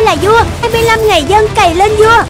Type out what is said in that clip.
là vua, 25 ngày dân cày lên vua.